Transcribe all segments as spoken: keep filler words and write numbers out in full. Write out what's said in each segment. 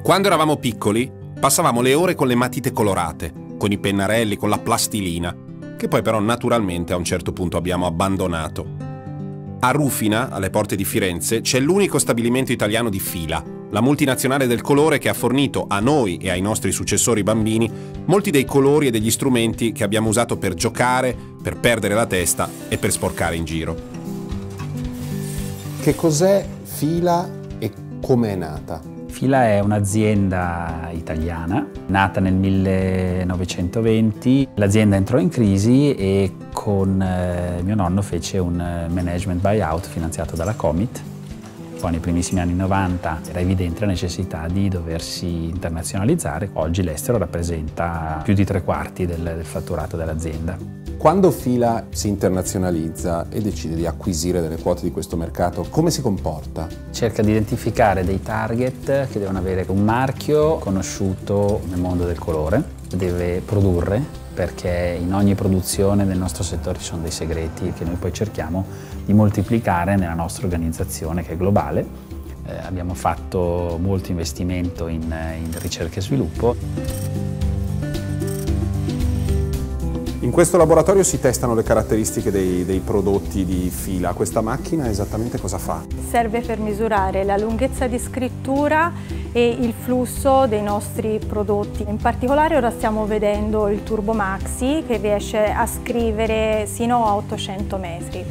Quando eravamo piccoli, passavamo le ore con le matite colorate, con i pennarelli, con la plastilina, che poi però naturalmente a un certo punto abbiamo abbandonato. A Rufina, alle porte di Firenze, c'è l'unico stabilimento italiano di Fila, la multinazionale del colore che ha fornito a noi e ai nostri successori bambini molti dei colori e degli strumenti che abbiamo usato per giocare, per perdere la testa e per sporcare in giro. Che cos'è Fila e come è nata? Fila è un'azienda italiana, nata nel millenovecentoventi. L'azienda entrò in crisi e con eh, mio nonno fece un management buyout finanziato dalla Comit. Poi nei primissimi anni novanta era evidente la necessità di doversi internazionalizzare. Oggi l'estero rappresenta più di tre quarti del, del fatturato dell'azienda. Quando Fila si internazionalizza e decide di acquisire delle quote di questo mercato, come si comporta? Cerca di identificare dei target che devono avere un marchio conosciuto nel mondo del colore, deve produrre, perché in ogni produzione nel nostro settore ci sono dei segreti che noi poi cerchiamo di moltiplicare nella nostra organizzazione che è globale. Eh, abbiamo fatto molto investimento in, in ricerca e sviluppo. In questo laboratorio si testano le caratteristiche dei, dei prodotti di Fila. Questa macchina esattamente cosa fa? Serve per misurare la lunghezza di scrittura e il flusso dei nostri prodotti. In particolare ora stiamo vedendo il Turbo Maxi che riesce a scrivere sino a ottocento metri.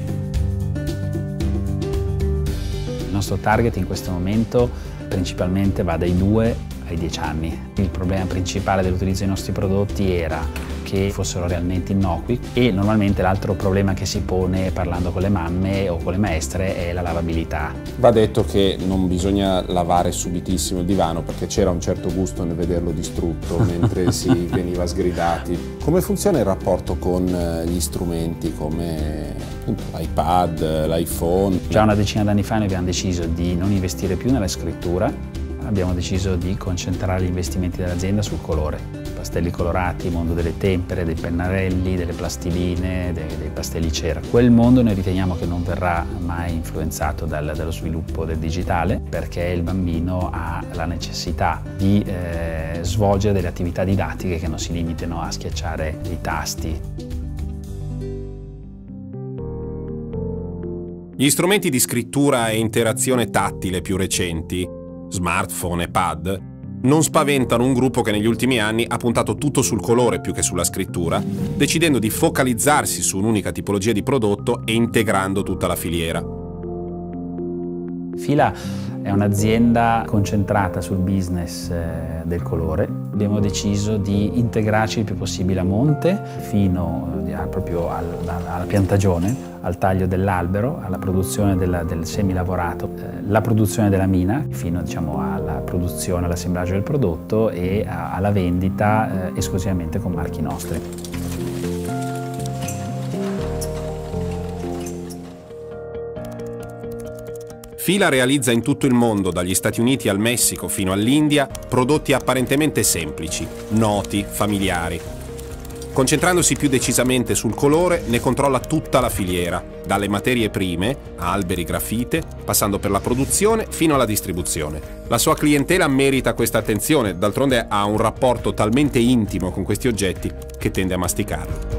Il nostro target in questo momento principalmente va dai due ai dieci anni. Il problema principale dell'utilizzo dei nostri prodotti era che fossero realmente innocui e normalmente l'altro problema che si pone parlando con le mamme o con le maestre è la lavabilità. Va detto che non bisogna lavare subitissimo il divano perché c'era un certo gusto nel vederlo distrutto mentre si veniva sgridati. Come funziona il rapporto con gli strumenti come l'iPad, l'iPhone? Già una decina d'anni fa noi abbiamo deciso di non investire più nella scrittura, abbiamo deciso di concentrare gli investimenti dell'azienda sul colore. Pastelli colorati, il mondo delle tempere, dei pennarelli, delle plastiline, dei, dei pastelli cera. Quel mondo noi riteniamo che non verrà mai influenzato dal, dallo sviluppo del digitale perché il bambino ha la necessità di eh, svolgere delle attività didattiche che non si limitino a schiacciare i tasti. Gli strumenti di scrittura e interazione tattile più recenti, smartphone e pad, non spaventano un gruppo che negli ultimi anni ha puntato tutto sul colore più che sulla scrittura, decidendo di focalizzarsi su un'unica tipologia di prodotto e integrando tutta la filiera. Fila è un'azienda concentrata sul business del colore. Abbiamo deciso di integrarci il più possibile a monte, fino a, proprio al, alla piantagione, al taglio dell'albero, alla produzione della, del semilavorato, eh, la produzione della mina, fino diciamo, alla produzione, all'assemblaggio del prodotto e a, alla vendita eh, esclusivamente con marchi nostri. Fila realizza in tutto il mondo, dagli Stati Uniti al Messico fino all'India, prodotti apparentemente semplici, noti, familiari. Concentrandosi più decisamente sul colore, ne controlla tutta la filiera, dalle materie prime, alberi, grafite, passando per la produzione fino alla distribuzione. La sua clientela merita questa attenzione, d'altronde ha un rapporto talmente intimo con questi oggetti che tende a masticarli.